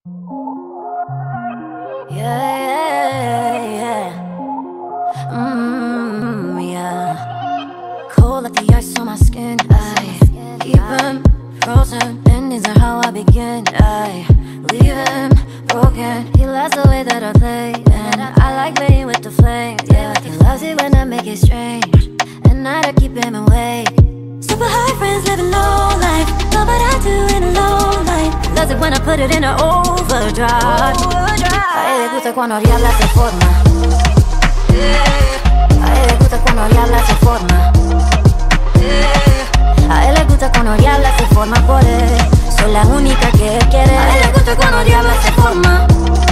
Yeah, yeah, yeah. Cold like the ice on my skin. I keep him frozen. Endings are how I begin. I leave him broken. He loves the way that I play, and I like playing with the flame. Yeah, he loves it when I make it strange, and I keep him awake. Super high friends living low life. Love what I do in a low light. Loves it when I put it in an overdrive. A él le gusta cuando diabla se forma. A él le gusta cuando diabla se forma. A él le gusta cuando diabla se forma por él. Soy la única que él quiere. A él le gusta cuando diabla se forma.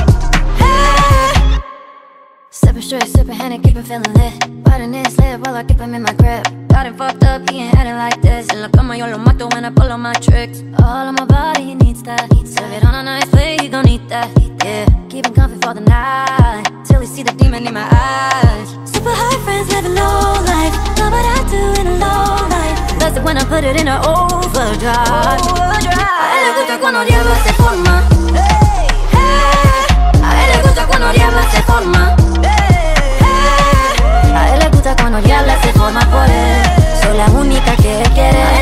Sipping straight, sipping Henny, keep him feeling lit. Riding in his lip while I keep him in my grip. Got him fucked up, he ain't had it like this. En la cama yo lo mato when I pull on my tricks. All of my body, he needs that. Serve it on a nice plate, he gon' eat that. Yeah, keep him comfy for the night, till he see the demon in my eyes. Super high friends living low life. Love what I do in a low life. Loves it when I put it in an overdrive. A él le gusta cuando diablo se forma. A él le gusta cuando diablo se forma. A él le gusta cuando diabla se forma por él. Soy la única que él quiere.